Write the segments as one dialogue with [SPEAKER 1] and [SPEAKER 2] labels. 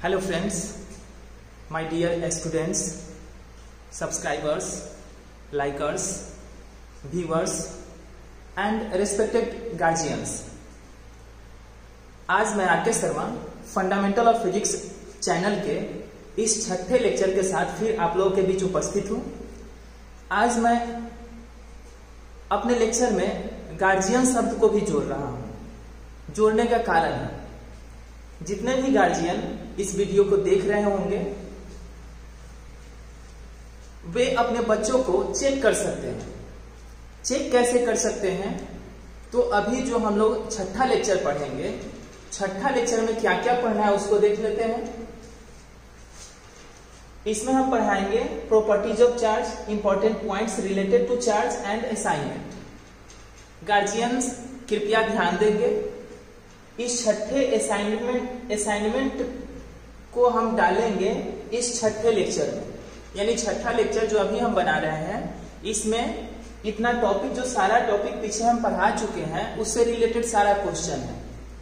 [SPEAKER 1] Hello friends, my dear students, subscribers, likers, viewers and respected guardians. आज मैं RK Sharma fundamental of physics channel के इस छठे lecture के साथ फिर आप लोगों के बीच उपस्थित हूं। आज मैं अपने लेक्चर में गार्जियन शब्द को भी जोड़ रहा हूं। जोड़ने का कारण है, जितने भी गार्जियन इस वीडियो को देख रहे होंगे वे अपने बच्चों को चेक कर सकते हैं। चेक कैसे कर सकते हैं? तो अभी जो हम लोग छठा लेक्चर पढ़ेंगे, छठा लेक्चर में क्या क्या पढ़ना है उसको देख लेते हैं। इसमें हम पढ़ाएंगे properties of charge, important points related to charge and assignment. Guardians कृपया ध्यान देंगे, इस छठे असाइनमेंट को हम डालेंगे इस छठे लेक्चर में, यानी छठा लेक्चर जो अभी हम बना रहे हैं इसमें इतना टॉपिक, जो सारा टॉपिक पीछे हम पढ़ा चुके हैं उससे रिलेटेड सारा क्वेश्चन है।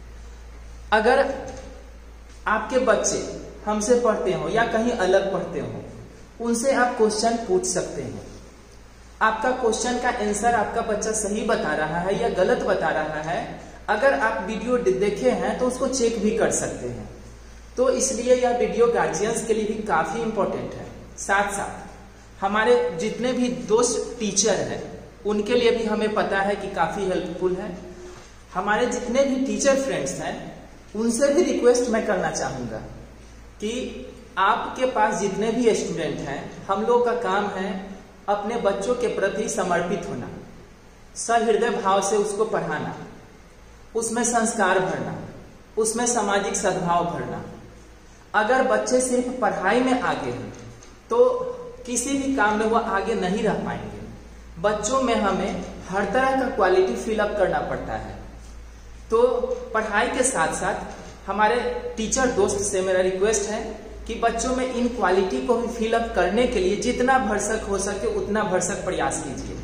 [SPEAKER 1] अगर आपके बच्चे हमसे पढ़ते हो या कहीं अलग पढ़ते हो, उनसे आप क्वेश्चन पूछ सकते हैं। आपका क्वेश्चन का आंसर आपका बच्चा सही बता रहा है या गलत बता रहा है, अगर आप वीडियो देखे हैं तो उसको चेक भी कर सकते हैं। तो इसलिए यह वीडियो गार्जियंस के लिए भी काफी इंपॉर्टेंट है। साथ साथ हमारे जितने भी दोस्त टीचर हैं उनके लिए भी हमें पता है कि काफी हेल्पफुल है। हमारे जितने भी टीचर फ्रेंड्स हैं उनसे भी रिक्वेस्ट मैं करना चाहूंगा कि आपके पास जितने भी स्टूडेंट हैं, हम लोग का काम है अपने बच्चों के प्रति समर्पित होना, सहृदय भाव से उसको पढ़ाना, उसमें संस्कार भरना, उसमें सामाजिक सद्भाव भरना। अगर बच्चे सिर्फ पढ़ाई में आगे हैं तो किसी भी काम में वो आगे नहीं रह पाएंगे। बच्चों में हमें हर तरह का क्वालिटी फिलअप करना पड़ता है। तो पढ़ाई के साथ साथ हमारे टीचर दोस्त से मेरा रिक्वेस्ट है कि बच्चों में इन क्वालिटी को भी फिलअप करने के लिए जितना भरसक हो सके उतना भरसक प्रयास कीजिए।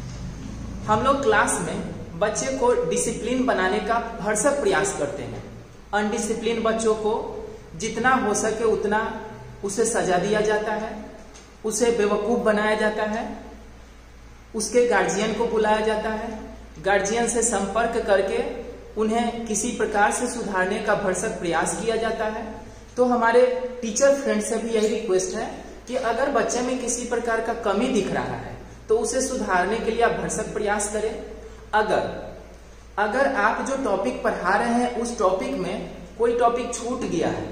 [SPEAKER 1] हम लोग क्लास में बच्चे को डिसिप्लिन बनाने का भरसक प्रयास करते हैं। अनडिसिप्लिन बच्चों को जितना हो सके उतना उसे सजा दिया जाता है, उसे बेवकूफ बनाया जाता है, उसके गार्जियन को बुलाया जाता है, गार्जियन से संपर्क करके उन्हें किसी प्रकार से सुधारने का भरसक प्रयास किया जाता है। तो हमारे टीचर फ्रेंड से भी यही रिक्वेस्ट है कि अगर बच्चे में किसी प्रकार का कमी दिख रहा है तो उसे सुधारने के लिए आप भरसक प्रयास करें। अगर आप जो टॉपिक पढ़ा रहे हैं उस टॉपिक में कोई टॉपिक छूट गया है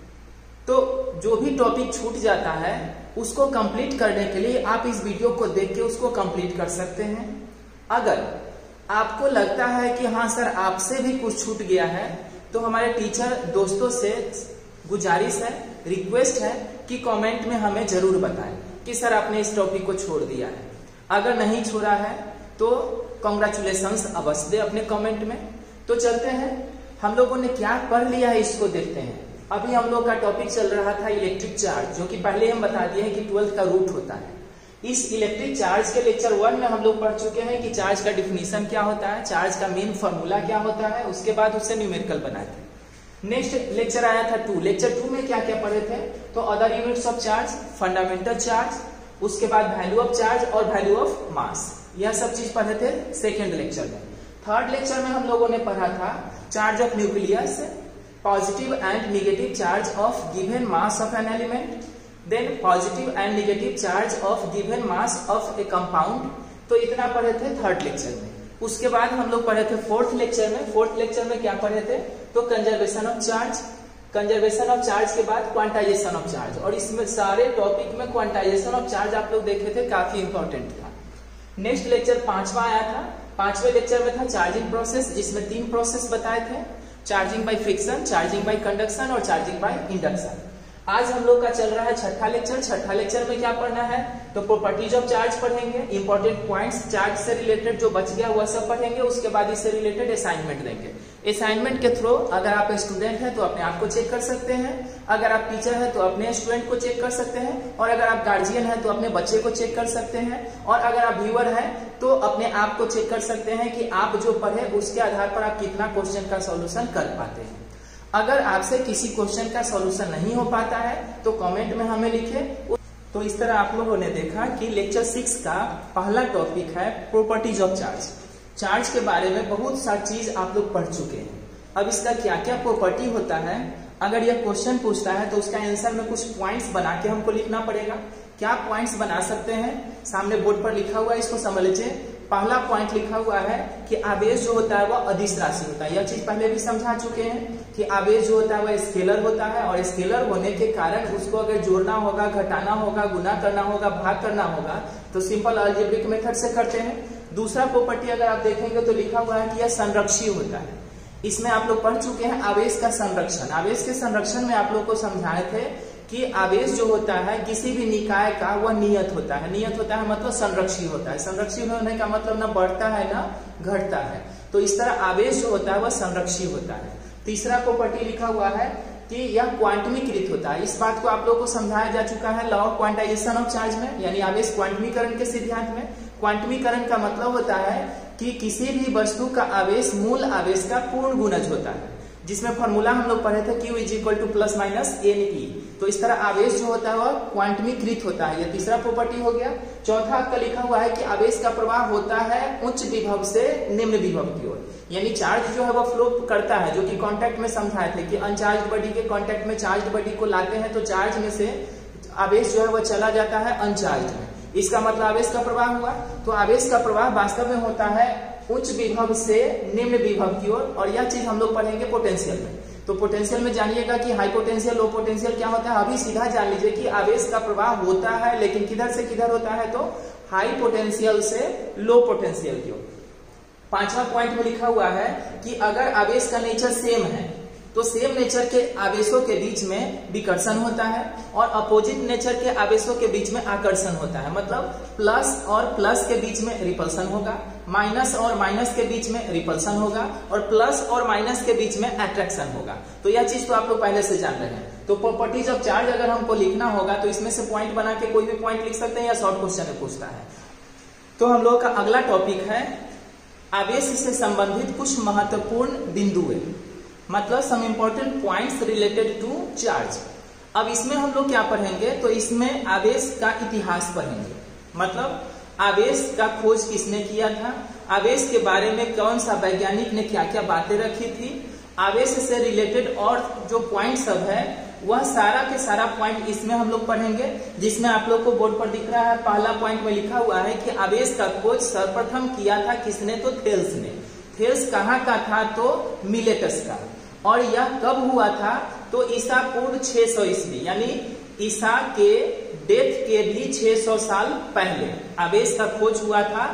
[SPEAKER 1] तो जो भी टॉपिक छूट जाता है उसको कंप्लीट करने के लिए आप इस वीडियो को देख के उसको कंप्लीट कर सकते हैं। अगर आपको लगता है कि हाँ सर आपसे भी कुछ छूट गया है तो हमारे टीचर दोस्तों से गुजारिश है, रिक्वेस्ट है कि कमेंट में हमें जरूर बताएं कि सर आपने इस टॉपिक को छोड़ दिया है। अगर नहीं छोड़ा है तो कॉन्ग्रेचुलेशंस अवश्य दे अपने कमेंट में। तो चलते हैं, हम लोगों ने क्या पढ़ लिया है इसको देखते हैं। अभी हम लोग का टॉपिक चल रहा था इलेक्ट्रिक चार्ज, जो कि पहले हम बता दिए हैं कि 12th का रूट होता है। इस इलेक्ट्रिक चार्ज के लेक्चर 1 में हम लोग पढ़ चुके हैं कि चार्ज का डिफिनीशन क्या होता है, चार्ज का मेन फॉर्मूला क्या होता है, उसके बाद उससे न्यूमेरिकल बनाए थे। नेक्स्ट लेक्चर आया था 2। लेक्चर 2 में क्या क्या पढ़े थे? तो other units of charge, fundamental charge, उसके बाद वैल्यू ऑफ चार्ज और वैल्यू ऑफ मास, यह सब चीज पढ़े थे सेकेंड लेक्चर में। थर्ड लेक्चर में हम लोगों ने पढ़ा था charge of nucleus, positive and negative charge of given mass of an element, then positive and negative charge of given mass of a compound. तो इतना पढ़े थे थर्ड लेक्चर में। उसके बाद हम लोग पढ़े थे फोर्थ लेक्चर में। फोर्थ लेक्चर में क्या पढ़े थे? तो conservation of charge, conservation of charge के बाद क्वांटाइजेशन ऑफ चार्ज, और इसमें सारे टॉपिक में क्वांटाइजेशन ऑफ चार्ज आप लोग देखे थे, काफी इंपॉर्टेंट था। नेक्स्ट लेक्चर 5वां आया था। 5वें लेक्चर में था चार्जिंग प्रोसेस, जिसमें 3 प्रोसेस बताए थे, charging by friction, charging by conduction और चार्जिंग बाय इंडक्शन। आज हम लोग का चल रहा है छठा लेक्चर। छठा लेक्चर में क्या पढ़ना है? तो प्रॉपर्टीज ऑफ चार्ज पढ़ेंगे, इंपॉर्टेंट पॉइंट्स चार्ज से रिलेटेड जो बच गया वह सब पढ़ेंगे। उसके बाद इससे रिलेटेड असाइनमेंट देंगे। असाइनमेंट के थ्रू अगर आप स्टूडेंट हैं तो अपने आप को चेक कर सकते हैं, अगर आप टीचर हैं तो अपने स्टूडेंट को चेक कर सकते हैं, और अगर आप गार्जियन हैं तो अपने बच्चे को चेक कर सकते हैं, और अगर आप व्यूअर हैं तो अपने आप को चेक कर सकते हैं कि आप जो पढ़े उसके आधार पर आप कितना क्वेश्चन का सॉल्यूशन कर पाते हैं। अगर आपसे किसी क्वेश्चन का सॉल्यूशन नहीं हो पाता है तो कमेंट में हमें लिखें। तो इस तरह आप लोगों ने देखा कि लेक्चर 6 का पहला टॉपिक है प्रॉपर्टीज ऑफ चार्ज। चार्ज के बारे में बहुत सारी चीज आप लोग पढ़ चुके हैं। अब इसका क्या क्या प्रॉपर्टी होता है, अगर यह क्वेश्चन पूछता है तो उसका आंसर में कुछ पॉइंट्स बना के हमको लिखना पड़ेगा। क्या पॉइंट्स बना सकते हैं, सामने बोर्ड पर लिखा हुआ है, इसको समझ लीजिए। पहला पॉइंट लिखा हुआ है कि आवेश जो होता है वह अदिश राशि होता है। यह चीज पहले भी समझा चुके हैं कि आवेश जो होता है वह स्केलर होता है और स्केलर होने के कारण उसको अगर जोड़ना होगा, घटाना होगा, गुना करना होगा, भाग करना होगा तो सिंपल अलजेब्रिक मेथड से करते हैं। दूसरा प्रॉपर्टी अगर आप देखेंगे तो लिखा हुआ है कि यह संरक्षी होता है। इसमें आप लोग पढ़ चुके हैं आवेश का संरक्षण। आवेश के संरक्षण में आप लोग को समझाए थे कि आवेश जो होता है किसी भी निकाय का वह नियत होता है। नियत होता है मतलब संरक्षी होता है। संरक्षी होने का मतलब ना बढ़ता है ना घटता है। तो इस तरह आवेश जो होता है वह संरक्षी होता है। तीसरा प्रॉपर्टी लिखा हुआ है कि यह क्वांटमीकृत होता है। इस बात को आप लोगों को समझाया जा चुका है law of quantization of charge में, यानी आवेश क्वांटमीकरण के सिद्धांत में। क्वांटमीकरण का मतलब होता है कि किसी भी वस्तु का आवेश मूल आवेश का पूर्ण गुणज होता है, जिसमें फॉर्मूला हम लोग पढ़े थे Q = +- NE। तो इस तरह आवेश जो होता है वह क्वांटमीकृत होता है। यह तीसरा प्रॉपर्टी हो गया। चौथा आपका लिखा हुआ है कि आवेश का प्रवाह होता है उच्च विभव से निम्न विभव की ओर, यानी चार्ज जो है वह फ्लो करता है, जो कि कांटेक्ट में समझाए थे कि अनचार्ज बॉडी के कांटेक्ट में चार्ज बॉडी को लाते हैं तो चार्ज में से आवेश जो है वह चला जाता है अनचार्ज में। इसका मतलब आवेश का प्रवाह हुआ। तो आवेश का प्रवाह वास्तव में होता है उच्च विभव से निम्न विभव की ओर, और यह चीज हम लोग पढ़ेंगे पोटेंशियल में। तो पोटेंशियल में जानिएगा कि हाई पोटेंशियल, लो पोटेंशियल क्या होता है। अभी सीधा जान लीजिए कि आवेश का प्रवाह होता है, लेकिन किधर से किधर होता है, तो हाई पोटेंशियल से लो पोटेंशियल की ओर। पांचवा पॉइंट में लिखा हुआ है कि अगर आवेश का नेचर सेम है तो सेम नेचर के आवेशों के बीच में विकर्षण होता है और अपोजिट नेचर के आवेशों के बीच में आकर्षण होता है। मतलब प्लस और प्लस के बीच में रिपल्सन होगा, माइनस और माइनस के बीच में रिपल्सन होगा, और प्लस और माइनस के बीच में अट्रैक्शन होगा। तो यह चीज तो आप लोग पहले से जान रहे हैं। तो प्रॉपर्टीज ऑफ चार्ज अगर हमको लिखना होगा तो इसमें से पॉइंट बना के कोई भी पॉइंट लिख सकते हैं या शॉर्ट क्वेश्चन में पूछता है। तो हम लोग का अगला टॉपिक है आवेश से संबंधित कुछ महत्वपूर्ण बिंदुएं, मतलब some important points related to charge. अब इसमें हम लोग क्या पढ़ेंगे, तो इसमें आवेश का इतिहास पढ़ेंगे। मतलब आवेश का खोज किसने किया था, आवेश के बारे में कौन सा वैज्ञानिक ने क्या क्या बातें रखी थी, आवेश से रिलेटेड और जो पॉइंट सब है वह सारा के सारा पॉइंट इसमें हम लोग पढ़ेंगे। जिसमें आप लोग को बोर्ड पर दिख रहा है, पहला पॉइंट में लिखा हुआ है कि आवेश का खोज सर्वप्रथम किया था किसने, तो थेल्स ने। थेल्स कहाँ का था, तो मिलेटस का। और यह कब हुआ था, तो ईसा पूर्व 600 ईस्वी, यानी ईसा के डेथ के भी 600 साल पहले आवेश का खोज हुआ था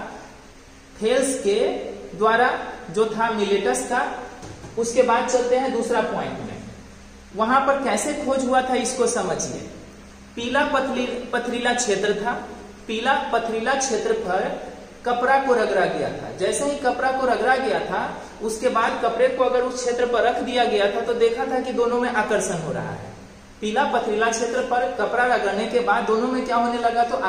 [SPEAKER 1] थेल्स के द्वारा, जो था मिलेटस का। उसके बाद चलते हैं दूसरा पॉइंट में। वहां पर कैसे खोज हुआ था इसको समझिए। पीला पथरीला क्षेत्र था। पीला पथरीला क्षेत्र पर कपड़ा को रगड़ा गया था। जैसे ही कपड़ा को रगड़ा गया था उसके बाद कपड़े को अगर उस क्षेत्र पर रख दिया गया था तो देखा था कि दोनों में आकर्षण हो रहा है। पीला पथरीला क्षेत्र पर कपड़ा रगड़ने के बाद दोनों में क्या होने लगा, तो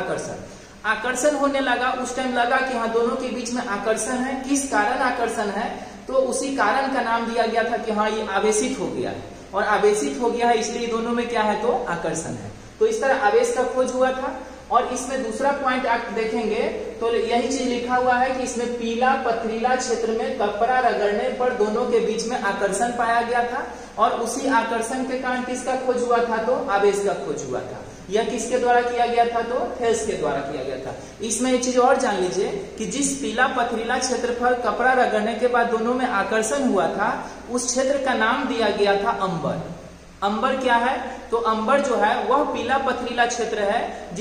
[SPEAKER 1] आकर्षण होने लगा। उस टाइम लगा कि हाँ दोनों के बीच में आकर्षण है। किस कारण आकर्षण है, तो उसी कारण का नाम दिया गया था कि हाँ ये आवेशित हो गया है, और आवेशित हो गया है इसलिए दोनों में क्या है, तो आकर्षण है। तो इस तरह आवेश का खोज हुआ था। और इसमें दूसरा पॉइंट आप देखेंगे तो यही चीज लिखा हुआ है कि इसमें पीला पथरीला क्षेत्र में कपड़ा रगड़ने पर दोनों के बीच में आकर्षण पाया गया था, और उसी आकर्षण के कारण किसका खोज हुआ था, तो आवेश का खोज हुआ था। यह किसके द्वारा किया गया था, तो थेल्स के द्वारा किया गया था। इसमें एक चीज और जान लीजिए कि जिस पीला पथरीला क्षेत्र पर कपड़ा रगड़ने के बाद दोनों में आकर्षण हुआ था उस क्षेत्र का नाम दिया गया था अंबर। अंबर क्या है, तो अंबर जो है वह पीला पथरीला क्षेत्र है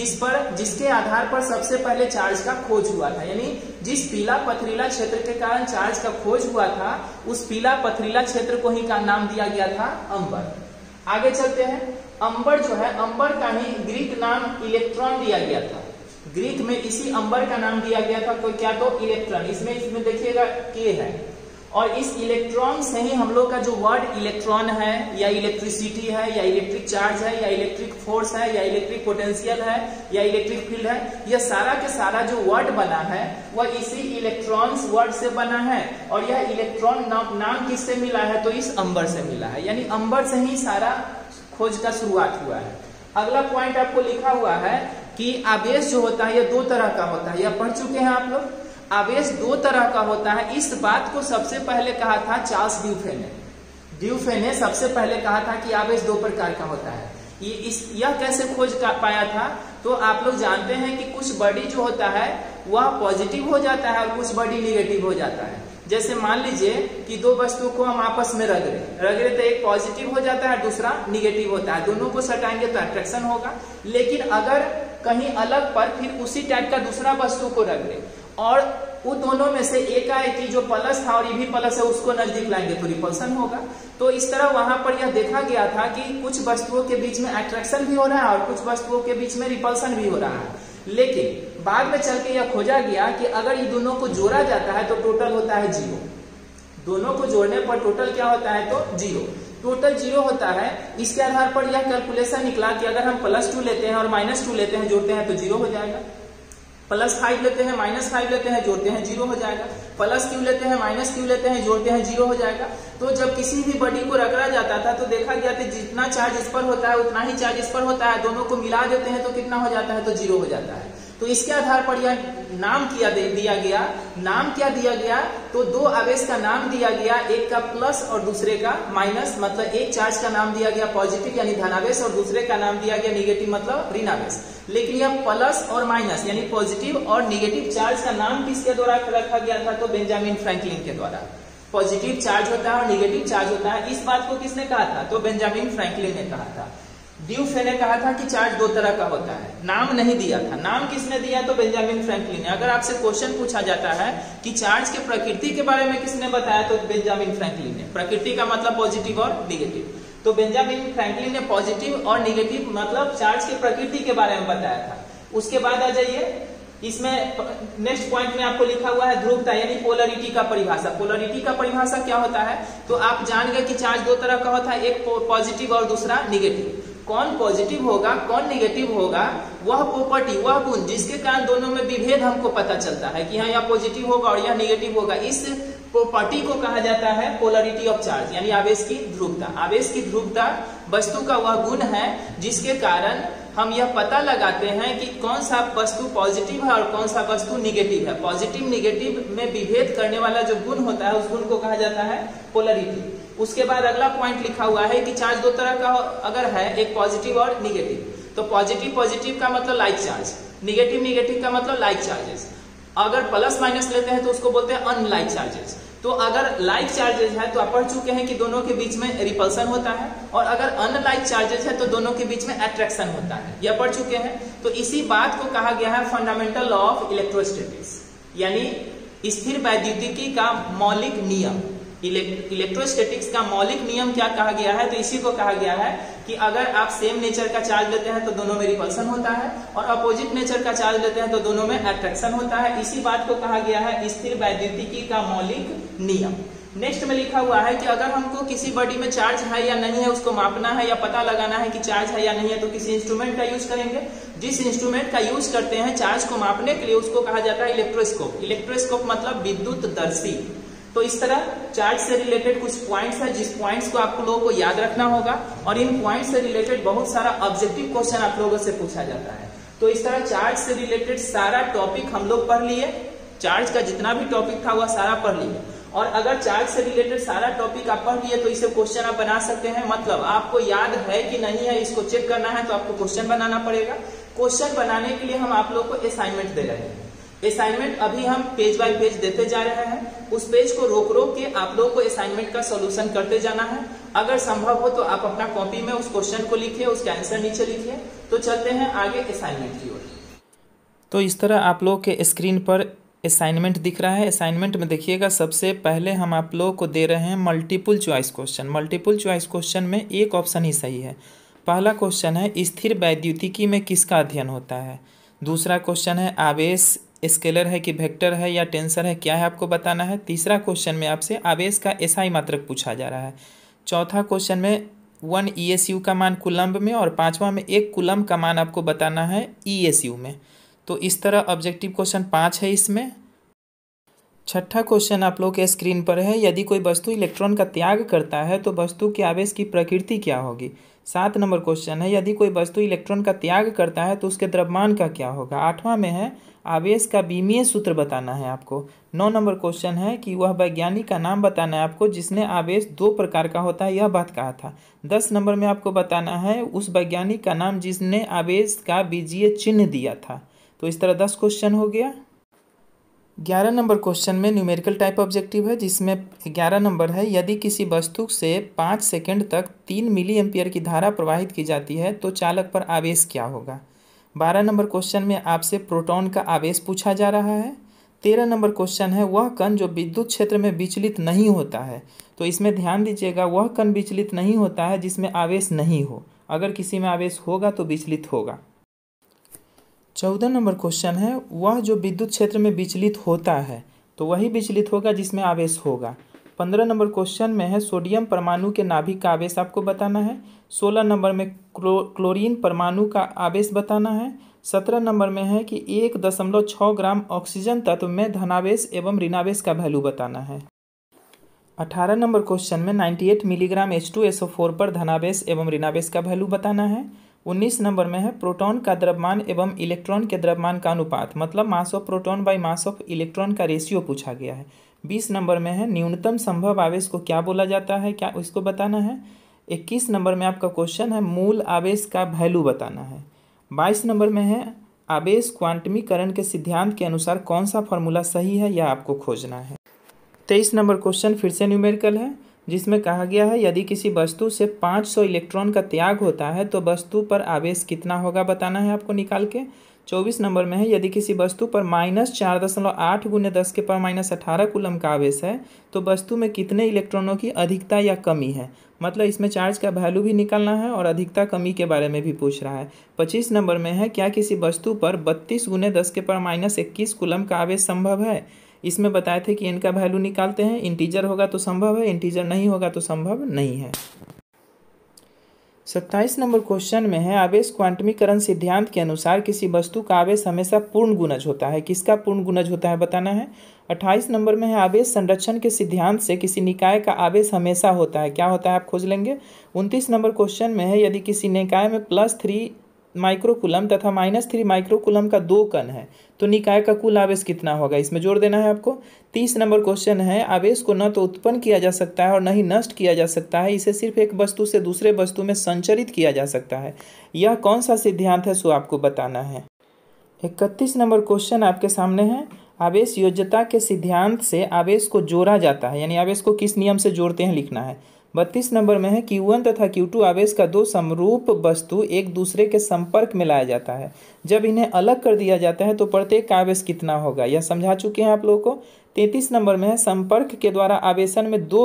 [SPEAKER 1] जिसके आधार पर सबसे पहले चार्ज का खोज हुआ था। यानी जिस पीला पथरीला क्षेत्र के कारण चार्ज का खोज हुआ था उस पीला पथरीला क्षेत्र को ही का नाम दिया गया था अंबर। आगे चलते हैं। अंबर जो है, अंबर का ही ग्रीक नाम इलेक्ट्रॉन दिया गया था। ग्रीक में इसी अंबर का नाम दिया गया था, तो क्या, तो इलेक्ट्रॉन। इसमें देखिएगा के है, और इस इलेक्ट्रॉन से ही हम लोग का जो वर्ड इलेक्ट्रॉन है या इलेक्ट्रिसिटी है या इलेक्ट्रिक चार्ज है या इलेक्ट्रिक फोर्स है या इलेक्ट्रिक पोटेंशियल है या इलेक्ट्रिक फील्ड है, यह सारा के सारा जो वर्ड बना है वह इसी इलेक्ट्रॉन्स वर्ड से बना है। और यह इलेक्ट्रॉन नाम किससे मिला है? तो इस अंबर से मिला है, यानी अंबर से ही सारा खोज का शुरुआत हुआ है। अगला पॉइंट आपको लिखा हुआ है कि आवेश जो होता है यह दो तरह का होता है, यह पढ़ चुके हैं आप लोग। आवेश दो तरह का होता है, इस बात को सबसे पहले कहा था चार्ल्स ड्यूफे ने सबसे पहले कहा था कि आवेश दो प्रकार का होता है। यह कैसे खोज पाया था? तो आप लोग जानते हैं कि कुछ बॉडी जो होता है वह पॉजिटिव हो जाता है और कुछ बॉडी निगेटिव हो जाता है। जैसे मान लीजिए कि दो वस्तुओं को हम आपस में रगड़े तो एक पॉजिटिव हो जाता है, दूसरा निगेटिव होता है। दोनों को सटाएंगे तो अट्रैक्शन होगा। लेकिन अगर कहीं अलग पर फिर उसी टाइप का दूसरा वस्तु को रगड़े और उन दोनों में से एक आए कि जो प्लस था और ये भी प्लस है, उसको नजदीक लाएंगे तो रिपल्सन होगा। तो इस तरह वहां पर यह देखा गया था कि कुछ वस्तुओं के बीच में अट्रैक्शन भी हो रहा है और कुछ वस्तुओं के बीच में रिपल्सन भी हो रहा है। लेकिन बाद में चल के यह खोजा गया कि अगर ये दोनों को जोड़ा जाता है तो टोटल होता है 0। दोनों को जोड़ने पर टोटल क्या होता है? तो 0। टोटल 0 होता है। इसके आधार पर यह कैलकुलेशन निकला कि अगर हम +2 लेते हैं और -2 लेते हैं, जोड़ते हैं तो 0 हो जाएगा। +5 लेते हैं, -5 लेते हैं, जोड़ते हैं 0 हो जाएगा। +q लेते हैं, -q लेते हैं, जोड़ते हैं 0 हो जाएगा। तो जब किसी भी बॉडी को रगड़ा जाता था तो देखा गया कि जितना चार्ज इस पर होता है उतना ही चार्ज इस पर होता है, दोनों को मिला देते हैं तो कितना हो जाता है? तो 0 हो जाता है। तो इसके आधार पर यह नाम दिया गया। नाम क्या दिया गया? तो दो आवेश का नाम दिया गया, एक का प्लस और दूसरे का माइनस। मतलब एक चार्ज का नाम दिया गया पॉजिटिव यानी धनावेश और दूसरे का नाम दिया गया निगेटिव मतलब ऋणावेश। लेकिन यह प्लस और माइनस यानी पॉजिटिव और निगेटिव चार्ज का नाम किसके द्वारा रखा गया था? तो बेंजामिन फ्रैंकलिन के द्वारा। पॉजिटिव चार्ज होता है और निगेटिव चार्ज होता है, इस बात को किसने कहा था? तो बेंजामिन फ्रैंकलिन ने कहा था। ड्यूफे ने कहा था कि चार्ज दो तरह का होता है, नाम नहीं दिया था। नाम किसने दिया? तो बेंजामिन फ्रैंकलिन ने। अगर आपसे क्वेश्चन पूछा जाता है कि चार्ज के प्रकृति के बारे में किसने बताया, तो बेंजामिन फ्रैंकलिन ने। प्रकृति का मतलब पॉजिटिव और निगेटिव, तो बेंजामिन फ्रैंकलिन ने पॉजिटिव और निगेटिव मतलब चार्ज की प्रकृति के बारे में बताया था। उसके बाद आ जाइए, इसमें नेक्स्ट पॉइंट में आपको लिखा हुआ है ध्रुवता यानी पोलरिटी का परिभाषा। पोलरिटी का परिभाषा क्या होता है? तो आप जान गए कि चार्ज दो तरह का होता है, एक पॉजिटिव और दूसरा निगेटिव। कौन पॉजिटिव होगा कौन निगेटिव होगा, वह प्रॉपर्टी, वह गुण जिसके कारण दोनों में विभेद हमको पता चलता है कि हाँ यह पॉजिटिव होगा और यह निगेटिव होगा, इस प्रॉपर्टी को कहा जाता है पोलरिटी ऑफ चार्ज यानी आवेश की ध्रुवता। आवेश की ध्रुवता वस्तु का वह गुण है जिसके कारण हम यह पता लगाते हैं कि कौन सा वस्तु पॉजिटिव है और कौन सा वस्तु निगेटिव है। पॉजिटिव निगेटिव में विभेद करने वाला जो गुण होता है उस गुण को कहा जाता है पोलरिटी। उसके बाद अगला पॉइंट लिखा हुआ है कि चार्ज दो तरह का अगर है, एक पॉजिटिव और निगेटिव, तो पॉजिटिव का मतलब लाइक चार्ज, निगेटिव का मतलब लाइक चार्जेस। अगर प्लस माइनस लेते हैं तो उसको बोलते हैं अनलाइक चार्जेस। तो अगर लाइक चार्जेस है तो आप पढ़ चुके हैं कि दोनों के बीच में रिपल्सन होता है, और अगर अनलाइक चार्जेस है तो दोनों के बीच में अट्रैक्शन होता है, यह पढ़ चुके हैं। तो इसी बात को कहा गया है फंडामेंटल लॉ ऑफ इलेक्ट्रोस्टैटिक्स यानी स्थिर वैद्युतिकी का मौलिक नियम। इलेक्ट्रोस्टैटिक्स का मौलिक नियम क्या कहा गया है? तो इसी को कहा गया है कि अगर आप सेम नेचर का चार्ज लेते हैं तो दोनों में रिपल्सन होता है, और अपोजिट नेचर का चार्ज लेते हैं तो दोनों में अट्रैक्शन होता है। इसी बात को कहा गया है स्थिर वैद्युतिकी का मौलिक नियम। नेक्स्ट में लिखा हुआ है कि अगर हमको किसी बॉडी में चार्ज है या नहीं है उसको मापना है या पता लगाना है कि चार्ज है या नहीं है, तो किसी इंस्ट्रूमेंट का यूज करेंगे। जिस इंस्ट्रूमेंट का यूज करते हैं चार्ज को मापने के लिए उसको कहा जाता है इलेक्ट्रोस्कोप। इलेक्ट्रोस्कोप मतलब विद्युत दर्शी। तो इस तरह चार्ज से रिलेटेड कुछ पॉइंट्स है जिस पॉइंट्स को आप लोगों को याद रखना होगा, और इन पॉइंट्स से रिलेटेड बहुत सारा ऑब्जेक्टिव क्वेश्चन आप लोगों से पूछा जाता है। तो इस तरह चार्ज से रिलेटेड सारा टॉपिक हम लोग पढ़ लिए, चार्ज का जितना भी टॉपिक था वह सारा पढ़ लिए। और अगर चार्ज से रिलेटेड सारा टॉपिक आप पढ़ लिए तो इसे क्वेश्चन आप बना सकते हैं। मतलब आपको याद है कि नहीं है इसको चेक करना है तो आपको क्वेश्चन बनाना पड़ेगा। क्वेश्चन बनाने के लिए हम आप लोग को असाइनमेंट दे रहे हैं। असाइनमेंट अभी हम पेज बाय पेज देते जा रहे हैं, उस पेज को रोक के आप लोगों को असाइनमेंट का सॉल्यूशन करते जाना है। अगर संभव हो तो आप अपना कॉपी में उस क्वेश्चन को लिखिए, उसके आंसर नीचे लिखिए। तो चलते हैं आगे असाइनमेंट की ओर।
[SPEAKER 2] तो इस तरह आप लोग के स्क्रीन पर असाइनमेंट दिख रहा है। असाइनमेंट में देखिएगा, सबसे पहले हम आप लोगों को दे रहे हैं multiple choice question. Multiple choice question में एक ऑप्शन ही सही है। पहला क्वेश्चन है स्थिर वैद्युतिकी में किसका अध्ययन होता है। दूसरा क्वेश्चन है आवेश स्केलर है कि वेक्टर है या टेंसर है, क्या है आपको बताना है। तीसरा क्वेश्चन में आपसे आवेश का एसआई मात्रक पूछा जा रहा है। चौथा क्वेश्चन में 1 ESU का मान कूलम्ब में, और पांचवा में 1 कूलम्ब का मान आपको बताना है ESU में। तो इस तरह ऑब्जेक्टिव क्वेश्चन 5 है इसमें। छठा क्वेश्चन आप लोग के स्क्रीन पर है, यदि कोई वस्तु इलेक्ट्रॉन का त्याग करता है तो वस्तु के आवेश की प्रकृति क्या होगी। 7 नंबर क्वेश्चन है, यदि कोई वस्तु इलेक्ट्रॉन का त्याग करता है तो उसके द्रव्यमान का क्या होगा। 8वां में है आवेश का बीमीय सूत्र बताना है आपको। 9 नंबर क्वेश्चन है कि वह वैज्ञानिक का नाम बताना है आपको जिसने आवेश 2 प्रकार का होता है यह बात कहा था। 10 नंबर में आपको बताना है उस वैज्ञानिक का नाम जिसने आवेश का बीजीय चिन्ह दिया था। तो इस तरह 10 क्वेश्चन हो गया। 11 नंबर क्वेश्चन में न्यूमेरिकल टाइप ऑब्जेक्टिव है, जिसमें 11 नंबर है, यदि किसी वस्तु से 5 सेकंड तक 3 मिली एम्पियर की धारा प्रवाहित की जाती है तो चालक पर आवेश क्या होगा। 12 नंबर क्वेश्चन में आपसे प्रोटॉन का आवेश पूछा जा रहा है। 13 नंबर क्वेश्चन है, वह कण जो विद्युत क्षेत्र में विचलित नहीं होता है। तो इसमें ध्यान दीजिएगा, वह कण विचलित नहीं होता है जिसमें आवेश नहीं हो, अगर किसी में आवेश होगा तो विचलित होगा। 14 नंबर क्वेश्चन है, वह जो विद्युत क्षेत्र में विचलित होता है तो वही विचलित होगा जिसमें आवेश होगा। 15 नंबर क्वेश्चन में है सोडियम परमाणु के नाभिक का आवेश आपको बताना है। 16 नंबर में क्लोरीन परमाणु का आवेश बताना है। 17 नंबर में है कि 1.6 ग्राम ऑक्सीजन तत्व में धनावेश एवं ऋणावेश का वैल्यू बताना है। 18 नंबर क्वेश्चन में 98 मिलीग्राम H2SO4 पर धनावेश एवं ऋणावेश का वैल्यू बताना है। 19 नंबर में है प्रोटॉन का द्रव्यमान एवं इलेक्ट्रॉन के द्रव्यमान का अनुपात, मतलब mass of proton by mass of electron का रेशियो पूछा गया है। 20 नंबर में है न्यूनतम संभव आवेश को क्या बोला जाता है, क्या इसको बताना है। 21 नंबर में आपका क्वेश्चन है मूल आवेश का वैल्यू बताना है। 22 नंबर में है आवेश क्वांटमीकरण के सिद्धांत के अनुसार कौन सा फॉर्मूला सही है, यह आपको खोजना है। 23 नंबर क्वेश्चन फिर से न्यूमेरिकल है, जिसमें कहा गया है यदि किसी वस्तु से 500 इलेक्ट्रॉन का त्याग होता है तो वस्तु पर आवेश कितना होगा बताना है आपको निकाल के। 24 नंबर में है यदि किसी वस्तु पर -4.8 × 10⁻18 कूलम का आवेश है तो वस्तु में कितने इलेक्ट्रॉनों की अधिकता या कमी है, मतलब इसमें चार्ज का वैल्यू भी निकालना है और अधिकता कमी के बारे में भी पूछ रहा है। 25 नंबर में है क्या किसी वस्तु पर 32 × 10⁻21 कूलम का आवेश संभव है। इसमें बताए थे कि इनका वैल्यू निकालते हैं, इंटीजर होगा तो संभव है, इंटीजर नहीं होगा तो संभव नहीं है। 27 नंबर क्वेश्चन में है आवेश क्वांटमीकरण सिद्धांत के अनुसार किसी वस्तु का आवेश हमेशा पूर्ण गुणज होता है, किसका पूर्ण गुणज होता है बताना है। 28 नंबर में है आवेश संरक्षण के सिद्धांत से किसी निकाय का आवेश हमेशा होता है, क्या होता है आप खोज लेंगे। 29 नंबर क्वेश्चन में है यदि किसी निकाय में +3 माइक्रोकूलम तथा -3 माइक्रोकूलम का 2 कण है तो निकाय का कुल आवेश कितना होगा, इसमें जोड़ देना है आपको। 30 नंबर क्वेश्चन है आवेश को न तो उत्पन्न किया जा सकता है और न ही नष्ट किया जा सकता है, इसे सिर्फ एक वस्तु से दूसरे वस्तु में संचरित किया जा सकता है, यह कौन सा सिद्धांत है सो आपको बताना है। 31 नंबर क्वेश्चन आपके सामने है, आवेश योज्यता के सिद्धांत से आवेश को जोड़ा जाता है, यानी आवेश को किस नियम से जोड़ते हैं लिखना है। 32 नंबर में है Q1 तथा Q2 आवेश का 2 समरूप वस्तु एक दूसरे के संपर्क में लाया जाता है, जब इन्हें अलग कर दिया जाता है तो प्रत्येक का आवेश कितना होगा, यह समझा चुके हैं आप लोगों को। 33 नंबर में है संपर्क के द्वारा आवेशन में दो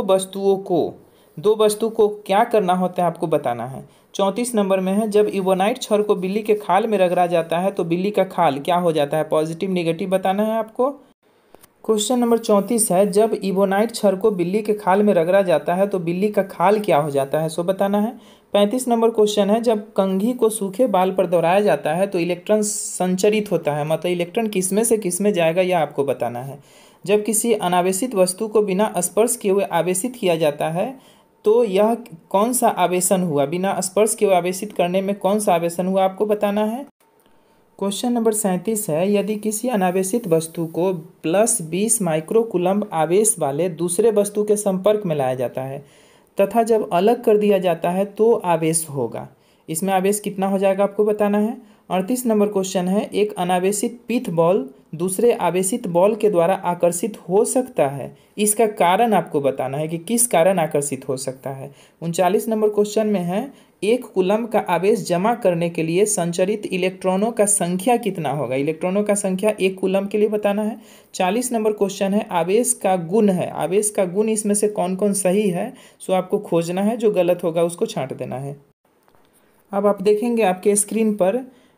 [SPEAKER 2] वस्तु को क्या करना होता है आपको बताना है। 34 नंबर में है जब इबोनाइट छड़ को बिल्ली के खाल में रगड़ा जाता है तो बिल्ली का खाल क्या हो जाता है, पॉजिटिव निगेटिव बताना है आपको। क्वेश्चन नंबर 34 है जब इबोनाइट छड़ को बिल्ली के खाल में रगड़ा जाता है तो बिल्ली का खाल क्या हो जाता है, सो बताना है। 35 नंबर क्वेश्चन है जब कंघी को सूखे बाल पर दौड़ाया जाता है तो इलेक्ट्रॉन संचरित होता है, मतलब इलेक्ट्रॉन किसमें से किसमें जाएगा यह आपको बताना है। जब किसी अनावेशित वस्तु को बिना स्पर्श किए हुए आवेशित किया जाता है तो यह कौन सा आवेशन हुआ, बिना स्पर्श किए हुए आवेशित करने में कौन सा आवेशन हुआ आपको बताना है। क्वेश्चन नंबर 37 है यदि किसी अनावेशित वस्तु को +20 माइक्रोकूलम्ब आवेश वाले दूसरे वस्तु के संपर्क में लाया जाता है तथा जब अलग कर दिया जाता है तो आवेश होगा, इसमें आवेश कितना हो जाएगा आपको बताना है। 38 नंबर क्वेश्चन है एक अनावेशित पिथ बॉल दूसरे आवेशित बॉल के द्वारा आकर्षित हो सकता है, इसका कारण आपको बताना है कि किस कारण आकर्षित हो सकता है। 39 नंबर क्वेश्चन में है 1 कूलम्ब का आवेश जमा करने के लिए संचरित इलेक्ट्रॉनों का संख्या कितना होगा, इलेक्ट्रॉनों का संख्या 1 कूलम्ब के लिए बताना है। 40 नंबर क्वेश्चन है आवेश का गुण है, आवेश का गुण इसमें से कौन कौन सही है सो आपको खोजना है, जो गलत होगा उसको छांट देना है। अब आप देखेंगे आपके स्क्रीन पर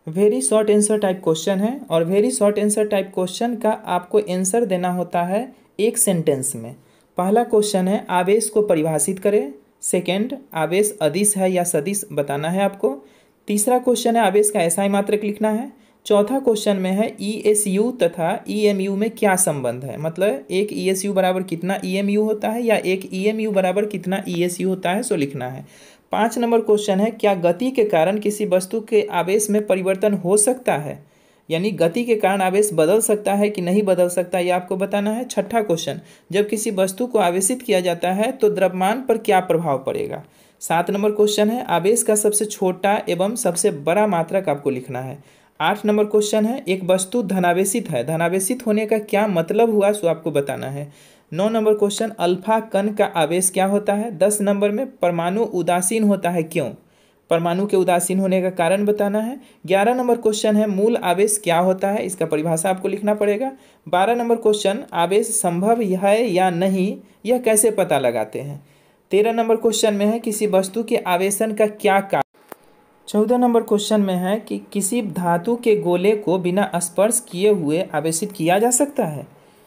[SPEAKER 2] very short answer type question है और very short answer type question का आपको आंसर देना होता है एक सेंटेंस में। पहला क्वेश्चन है आवेश को परिभाषित करें। सेकंड, आवेश अदिश है या सदिश बताना है आपको। तीसरा क्वेश्चन है आवेश का एसआई मात्रक लिखना है। चौथा क्वेश्चन में है ईएसयू तथा ईएमयू में क्या संबंध है, मतलब एक ईएसयू बराबर कितना ईएमयू होता है या एक ईएमयू बराबर कितना ईएसयू होता है, सो लिखना है। 5 नंबर क्वेश्चन है क्या गति के कारण किसी वस्तु के आवेश में परिवर्तन हो सकता है, यानी गति के कारण आवेश बदल सकता है कि नहीं बदल सकता, यह आपको बताना है। छठा क्वेश्चन, जब किसी वस्तु को आवेशित किया जाता है तो द्रव्यमान पर क्या प्रभाव पड़ेगा। 7 नंबर क्वेश्चन है आवेश का सबसे छोटा एवं सबसे बड़ा मात्रक आपको लिखना है। 8 नंबर क्वेश्चन है एक वस्तु धनावेशित है, धनावेशित होने का क्या मतलब हुआ, सो आपको बताना है। 9 नंबर क्वेश्चन अल्फा कण का आवेश क्या होता है। 10 नंबर में परमाणु उदासीन होता है क्यों, परमाणु के उदासीन होने का कारण बताना है। 11 नंबर क्वेश्चन है मूल आवेश क्या होता है, इसका परिभाषा आपको लिखना पड़ेगा। 12 नंबर क्वेश्चन आवेश संभव है या नहीं, यह कैसे पता लगाते हैं। 13 नंबर क्वेश्चन में है किसी वस्तु के आवेशन का क्या कारण। 14 नंबर क्वेश्चन में है कि किसी धातु के गोले को बिना स्पर्श किए हुए आवेशित किया जा सकता है।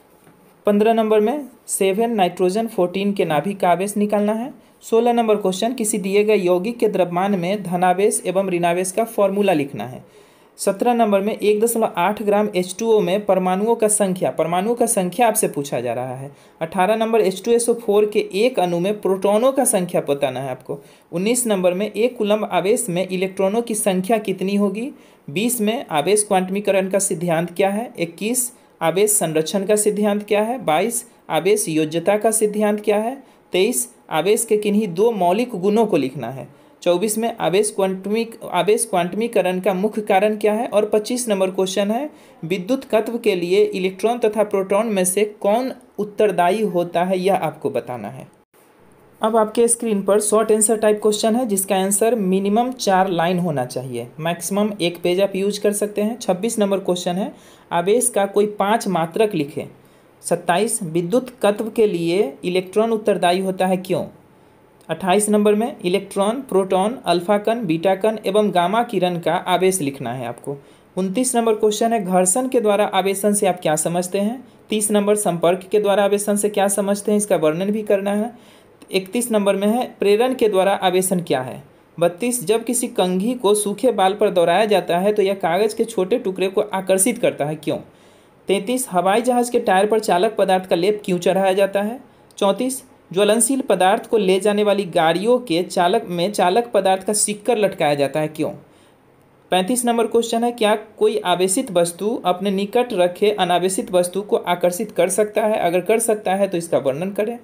[SPEAKER 2] 15 नंबर में 7 नाइट्रोजन 14 के नाभिक का आवेश निकालना है। 16 नंबर क्वेश्चन किसी दिए गए यौगिक के द्रव्यमान में धनावेश एवं ऋणावेश का फॉर्मूला लिखना है। 17 नंबर में 1.8 ग्राम H2O में परमाणुओं का संख्या आपसे पूछा जा रहा है। 18 नंबर H2SO4 के एक अणु में प्रोटॉनों का संख्या बताना है आपको। 19 नंबर में 1 कूलम्ब आवेश में इलेक्ट्रॉनों की संख्या कितनी होगी। 20 में आवेश क्वांटमीकरण का सिद्धांत क्या है। 21 आवेश संरक्षण का सिद्धांत क्या है। 22 आवेश योज्यता का सिद्धांत क्या है। 23 आवेश के किन्हीं 2 मौलिक गुणों को लिखना है। 24 में आवेश क्वांटमीकरण का मुख्य कारण क्या है। और 25 नंबर क्वेश्चन है विद्युत तत्व के लिए इलेक्ट्रॉन तथा प्रोटॉन में से कौन उत्तरदायी होता है, यह आपको बताना है। अब आपके स्क्रीन पर शॉर्ट आंसर टाइप क्वेश्चन है जिसका आंसर मिनिमम 4 लाइन होना चाहिए, मैक्सिमम 1 पेज आप यूज कर सकते हैं। 26 नंबर क्वेश्चन है आवेश का कोई 5 मात्रक लिखें। 27 विद्युत तत्व के लिए इलेक्ट्रॉन उत्तरदायी होता है क्यों। 28 नंबर में इलेक्ट्रॉन, प्रोटॉन, अल्फा कण, बीटा कण एवं गामा किरण का आवेश लिखना है आपको। 29 नंबर क्वेश्चन है घर्षण के द्वारा आवेशन से आप क्या समझते हैं। 30 नंबर संपर्क के द्वारा आवेशन से क्या समझते हैं, इसका वर्णन भी करना है। 31 नंबर में है प्रेरण के द्वारा आवेशन क्या है। 32 जब किसी कंघी को सूखे बाल पर दौड़ाया जाता है तो यह कागज के छोटे टुकड़े को आकर्षित करता है क्यों। 33 हवाई जहाज के टायर पर चालक पदार्थ का लेप क्यों चढ़ाया जाता है। 34 ज्वलनशील पदार्थ को ले जाने वाली गाड़ियों के चालक पदार्थ का सिक्कर लटकाया जाता है क्यों। 35 नंबर क्वेश्चन है क्या कोई आवेशित वस्तु अपने निकट रखे अनावेशित वस्तु को आकर्षित कर सकता है, अगर कर सकता है तो इसका वर्णन करें।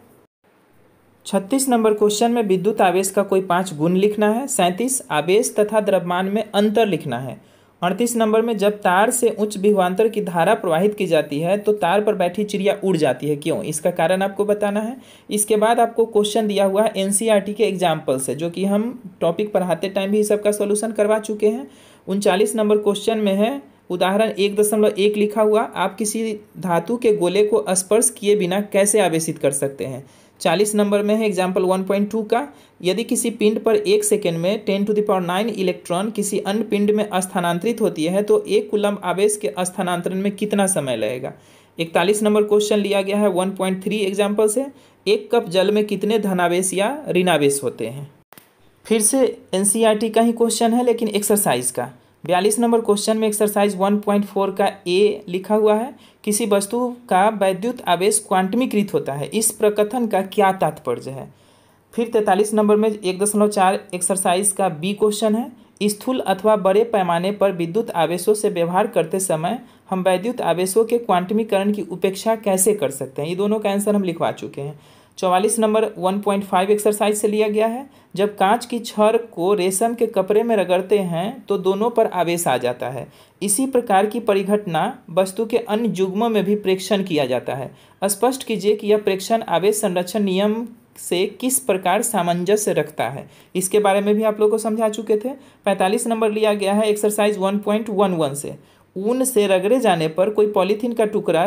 [SPEAKER 2] 36 नंबर क्वेश्चन में विद्युत आवेश का कोई 5 गुण लिखना है। 37 आवेश तथा द्रव्यमान में अंतर लिखना है। 38 नंबर में जब तार से उच्च विभवांतर की धारा प्रवाहित की जाती है तो तार पर बैठी चिड़िया उड़ जाती है क्यों, इसका कारण आपको बताना है। इसके बाद आपको क्वेश्चन दिया हुआ है एनसीईआरटी के एग्जाम्पल से, जो कि हम टॉपिक पढ़ाते टाइम भी सबका सोल्यूशन करवा चुके हैं। 39 नंबर क्वेश्चन में है उदाहरण 1.1 लिखा हुआ आप किसी धातु के गोले को स्पर्श किए बिना कैसे आवेशित कर सकते हैं। 40 नंबर में है एग्जाम्पल 1.2 का यदि किसी पिंड पर 1 सेकेंड में 10⁹ इलेक्ट्रॉन किसी अन्य पिंड में स्थानांतरित होती है तो 1 कूलम्ब आवेश के स्थानांतरण में कितना समय लगेगा। 41 नंबर क्वेश्चन लिया गया है 1.3 एग्जाम्पल से 1 कप जल में कितने धनावेश या ऋणावेश होते हैं। फिर से एनसीईआरटी का ही क्वेश्चन है लेकिन एक्सरसाइज का। 42 नंबर क्वेश्चन में एक्सरसाइज 1.4 का ए लिखा हुआ है किसी वस्तु का वैद्युत आवेश क्वांटमीकृत होता है, इस प्रकथन का क्या तात्पर्य है। फिर 43 नंबर में 1.4 एक्सरसाइज का बी क्वेश्चन है स्थूल अथवा बड़े पैमाने पर विद्युत आवेशों से व्यवहार करते समय हम वैद्युत आवेशों के क्वांटमीकरण की उपेक्षा कैसे कर सकते हैं। ये दोनों का आंसर हम लिखवा चुके हैं। 44 नंबर 1.5 एक्सरसाइज से लिया गया है जब कांच की छड़ को रेशम के कपड़े में रगड़ते हैं तो दोनों पर आवेश आ जाता है। इसी प्रकार की परिघटना वस्तु के अन्य युग्मों में भी प्रेक्षण किया जाता है। स्पष्ट कीजिए कि यह प्रेक्षण आवेश संरक्षण नियम से किस प्रकार सामंजस्य रखता है, इसके बारे में भी आप लोग को समझा चुके थे। 45 नंबर लिया गया है एक्सरसाइज 1.11 से ऊन से रगड़े जाने पर कोई पॉलीथीन का टुकड़ा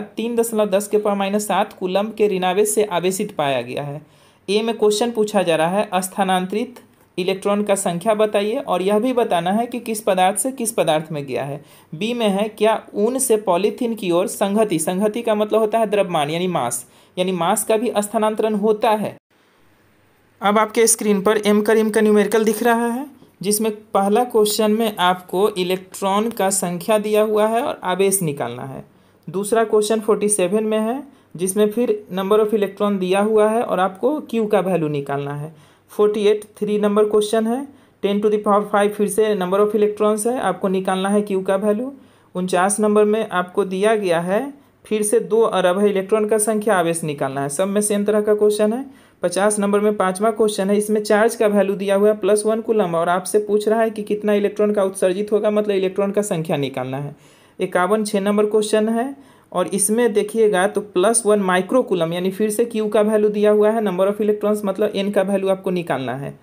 [SPEAKER 2] 3.10⁻⁷ कूलम्ब के ऋणावेश से आवेशित पाया गया है। ए में क्वेश्चन पूछा जा रहा है स्थानांतरित इलेक्ट्रॉन का संख्या बताइए और यह भी बताना है कि किस पदार्थ से किस पदार्थ में गया है। बी में है क्या ऊन से पॉलीथीन की ओर संगति, संगति का मतलब होता है द्रव्यमान यानी मास का भी स्थानांतरण होता है। अब आपके स्क्रीन पर एम करीम का न्यूमेरिकल दिख रहा है, जिसमें पहला क्वेश्चन में आपको इलेक्ट्रॉन का संख्या दिया हुआ है और आवेश निकालना है। दूसरा क्वेश्चन 47 में है, जिसमें फिर नंबर ऑफ इलेक्ट्रॉन दिया हुआ है और आपको क्यू का वैल्यू निकालना है। 48 3 नंबर क्वेश्चन है, 10⁵ फिर से नंबर ऑफ इलेक्ट्रॉन्स है, आपको निकालना है क्यू का वैल्यू। 49 नंबर में आपको दिया गया है फिर से 2 अरब है इलेक्ट्रॉन का संख्या, आवेश निकालना है। सब में सेम तरह का क्वेश्चन है। 50 नंबर में 5वां क्वेश्चन है, इसमें चार्ज का वैल्यू दिया हुआ है +1 कूलम और आपसे पूछ रहा है कि कितना इलेक्ट्रॉन का उत्सर्जित होगा, मतलब इलेक्ट्रॉन का संख्या निकालना है। 51 6 नंबर क्वेश्चन है और इसमें देखिएगा तो +1 माइक्रो कूलम यानी फिर से क्यू का वैल्यू दिया हुआ है, नंबर ऑफ इलेक्ट्रॉन्स मतलब एन का वैल्यू आपको निकालना है।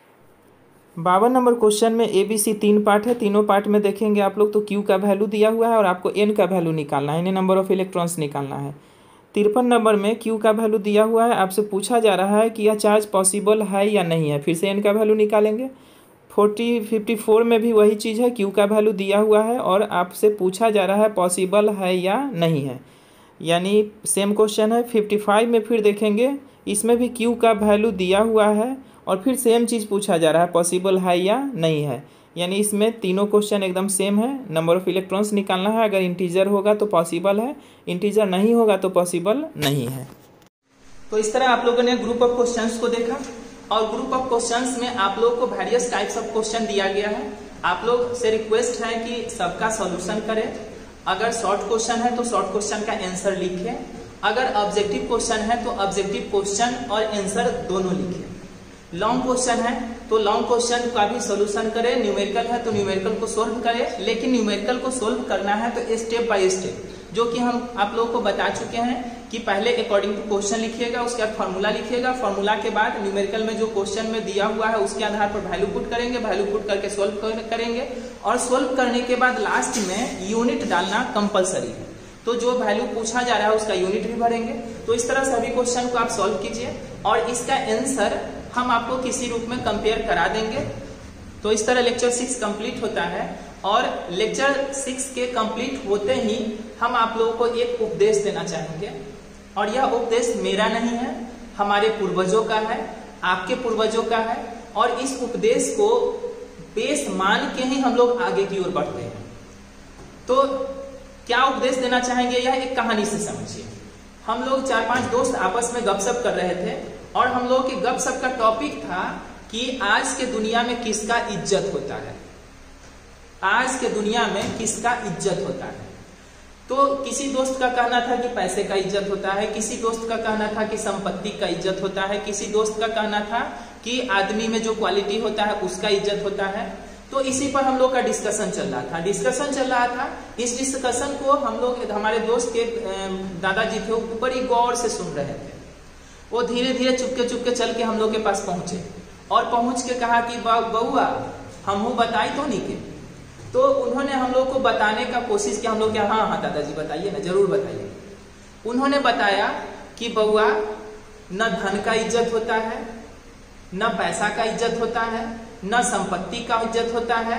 [SPEAKER 2] 52 नंबर क्वेश्चन में ABC 3 पार्ट है, तीनों पार्ट में देखेंगे आप लोग तो क्यू का वैल्यू दिया हुआ है और आपको एन का वैल्यू निकालना है, यानी नंबर ऑफ इलेक्ट्रॉन्स निकालना है। 53 नंबर में क्यू का वैल्यू दिया हुआ है, आपसे पूछा जा रहा है कि यह चार्ज पॉसिबल है या नहीं है, फिर से एन का वैल्यू निकालेंगे। 54 में भी वही चीज़ है, क्यू का वैल्यू दिया हुआ है और आपसे पूछा जा रहा है पॉसिबल है या नहीं है, यानी सेम क्वेश्चन है। 55 में फिर देखेंगे, इसमें भी क्यू का वैल्यू दिया हुआ है और फिर सेम चीज़ पूछा जा रहा है पॉसिबल है या नहीं है, यानी इसमें तीनों क्वेश्चन एकदम सेम है। नंबर ऑफ इलेक्ट्रॉन्स निकालना है, अगर इंटीजर होगा तो पॉसिबल है, इंटीजर नहीं होगा तो पॉसिबल नहीं है।
[SPEAKER 1] तो इस तरह आप लोगों ने ग्रुप ऑफ क्वेश्चंस को देखा और ग्रुप ऑफ क्वेश्चंस में आप लोग को वेरियस टाइप्स ऑफ क्वेश्चन दिया गया है। आप लोग से रिक्वेस्ट है कि सबका सॉल्यूशन करें। अगर शॉर्ट क्वेश्चन है तो शॉर्ट क्वेश्चन का आंसर लिखें, अगर ऑब्जेक्टिव क्वेश्चन है तो ऑब्जेक्टिव क्वेश्चन और आंसर दोनों लिखें। लॉन्ग क्वेश्चन है तो लॉन्ग क्वेश्चन का भी सॉल्यूशन करें, न्यूमेरिकल है तो न्यूमेरिकल को सोल्व करें, लेकिन न्यूमेरिकल को सोल्व करना है तो स्टेप बाय स्टेप, जो कि हम आप लोगों को बता चुके हैं कि पहले अकॉर्डिंग टू क्वेश्चन लिखिएगा, उसके बाद फॉर्मूला लिखिएगा, फॉर्मूला के बाद न्यूमेरिकल में जो क्वेश्चन में दिया हुआ है उसके आधार पर वैल्यू पुट करेंगे, वैल्यू पुट करके सोल्व करेंगे और सोल्व करने के बाद लास्ट में यूनिट डालना कंपलसरी है, तो जो वैल्यू पूछा जा रहा है उसका यूनिट भी भरेंगे। तो इस तरह सभी क्वेश्चन को आप सोल्व कीजिए और इसका आंसर हम आपको किसी रूप में कंपेयर करा देंगे। तो इस तरह लेक्चर 6 कंप्लीट होता है और लेक्चर 6 के कंप्लीट होते ही हम आप लोगों को एक उपदेश देना चाहेंगे और यह उपदेश मेरा नहीं है, हमारे पूर्वजों का है, आपके पूर्वजों का है और इस उपदेश को बेस मान के ही हम लोग आगे की ओर बढ़ते हैं। तो क्या उपदेश देना चाहेंगे, यह एक कहानी से समझिए। हम लोग 4-5 दोस्त आपस में गपशप कर रहे थे और हम लोग के गपशप का टॉपिक था कि आज के दुनिया में किसका इज्जत होता है, आज के दुनिया में किसका इज्जत होता है। तो किसी दोस्त का कहना था कि पैसे का इज्जत होता है, किसी दोस्त का कहना था कि संपत्ति का इज्जत होता है, किसी दोस्त का कहना था कि आदमी में जो क्वालिटी होता है उसका इज्जत होता है। तो इसी पर हम लोग का डिस्कशन चल रहा था। इस डिस्कशन को हम लोग, हमारे दोस्त के दादाजी थे, वो बड़ी गौर से सुन रहे थे। वो धीरे धीरे चुपके चल के हम लोग के पास पहुंचे और पहुंच के कहा कि बउआ हमहू बताई तो नहीं के। तो उन्होंने हम लोग को बताने का कोशिश किया। हम लोग क्या, हाँ दादाजी बताइए ना, जरूर बताइए। उन्होंने बताया कि बउआ न धन का इज्जत होता है, न पैसा का इज्जत होता है, न संपत्ति का इज्जत होता है।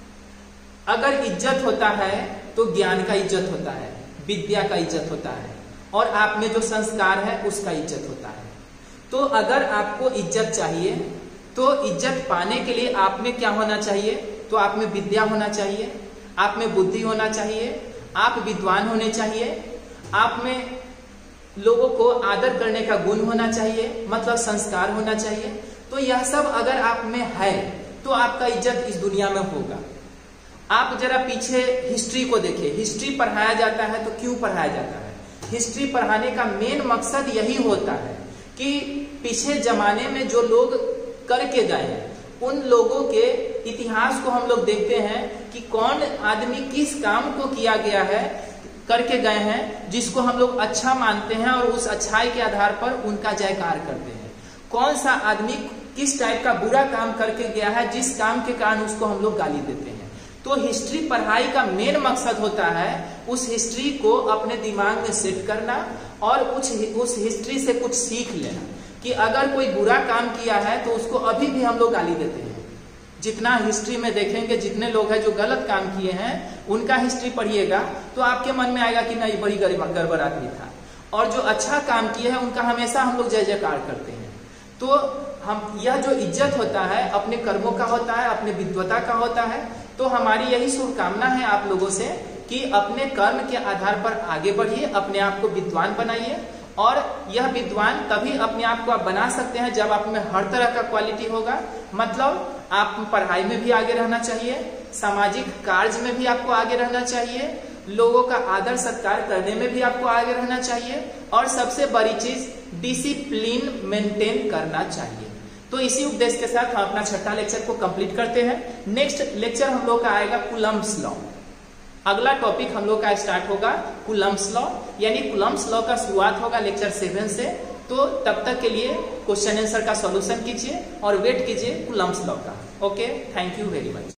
[SPEAKER 1] अगर इज्जत होता है तो ज्ञान का इज्जत होता है, विद्या का इज्जत होता है और आप में जो संस्कार है उसका इज्जत होता है। तो अगर आपको इज्जत चाहिए तो इज्जत पाने के लिए आप में क्या होना चाहिए, तो आप में विद्या होना चाहिए, आप में बुद्धि होना चाहिए, आप विद्वान होने चाहिए, आप में लोगों को आदर करने का गुण होना चाहिए, मतलब संस्कार होना चाहिए। तो यह सब अगर आप में है तो आपका इज्जत इस दुनिया में होगा। आप जरा पीछे हिस्ट्री को देखिए, हिस्ट्री पढ़ाया जाता है तो क्यों पढ़ाया जाता है? हिस्ट्री पढ़ाने का मेन मकसद यही होता है कि पिछले जमाने में जो लोग करके गए हैं उन लोगों के इतिहास को हम लोग देखते हैं कि कौन आदमी किस काम को किया गया है, करके गए हैं, जिसको हम लोग अच्छा मानते हैं और उस अच्छाई के आधार पर उनका जयकार करते हैं। कौन सा आदमी किस टाइप का बुरा काम करके गया है, जिस काम के कारण उसको हम लोग गाली देते हैं। तो हिस्ट्री पढ़ाई का मेन मकसद होता है उस हिस्ट्री को अपने दिमाग में सेट करना और उस हिस्ट्री से कुछ सीख लेना। कि अगर कोई बुरा काम किया है तो उसको अभी भी हम लोग गाली देते हैं। जितना हिस्ट्री में देखेंगे, जितने लोग हैं जो गलत काम किए हैं उनका हिस्ट्री पढ़िएगा तो आपके मन में आएगा कि नहीं बड़ी गड़बड़ आदमी था, और जो अच्छा काम किए हैं उनका हमेशा हम लोग जय जयकार करते हैं। तो हम यह जो इज्जत होता है अपने कर्मों का होता है, अपने विद्वता का होता है। तो हमारी यही शुभकामना है आप लोगों से कि अपने कर्म के आधार पर आगे बढ़िए, अपने आप को विद्वान बनाइए। और यह विद्वान तभी अपने आप को आप बना सकते हैं जब आप में हर तरह का क्वालिटी होगा। मतलब आप पढ़ाई में भी आगे रहना चाहिए, सामाजिक कार्य में भी आपको आगे रहना चाहिए, लोगों का आदर सत्कार करने में भी आपको आगे रहना चाहिए, और सबसे बड़ी चीज डिसिप्लिन मेंटेन करना चाहिए। तो इसी उपदेश के साथ हम अपना छठा लेक्चर को कंप्लीट करते हैं। नेक्स्ट लेक्चर हम लोग का आएगा कूलम्ब्स लॉ। अगला टॉपिक हम लोग का स्टार्ट होगा कूलम्ब्स लॉ, यानी कूलम्ब्स लॉ का शुरुआत होगा लेक्चर 7 से। तो तब तक के लिए क्वेश्चन आंसर का सॉल्यूशन कीजिए और वेट कीजिए कूलम्ब्स लॉ का। Okay, thank you very much.